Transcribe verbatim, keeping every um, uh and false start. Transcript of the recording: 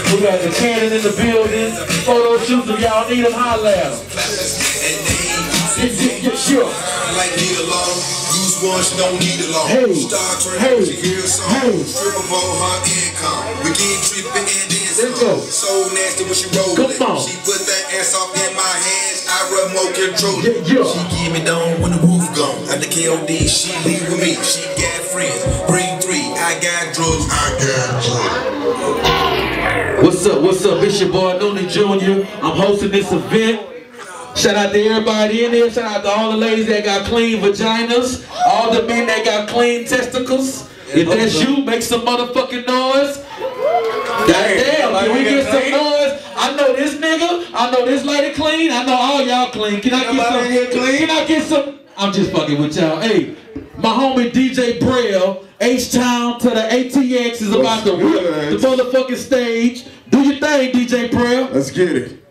We got the cannon in the building. Photo shoots if y'all need them, holla at them. Sure. Like need a long, use one, she don't need a long. Hey, Star Trek, hey, she hear a song. hey. Strip of all her income. We get tripping and then Let's go. So nasty when she roll Come it. on. She put that ass off in my hands. I remote control it. Yeah, yeah. She give me down when the roof gone. At the K O D, she leave with me. She got friends. Bring three. I got drugs. I got drugs. What's up? What's up? It's your boy Noonie Junior I'm hosting this event. Shout out to everybody in there. Shout out to all the ladies that got clean vaginas. All the men that got clean testicles. If that's you, make some motherfucking noise. Goddamn, can we get some noise? I know this nigga. I know this lady clean. I know all y'all clean. Can I get some? Can I get some? I'm just fucking with y'all. Hey, my homie D J Braille, H-Town to the A T X is about to whip the motherfucking stage. Do your thing, D J Braille. Let's get it.